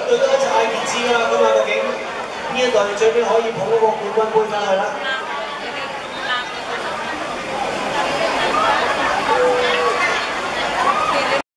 隊都一齊熱刺㗎啦，咁啊究竟邊一隊最尾可以捧嗰個冠軍杯翻去啦？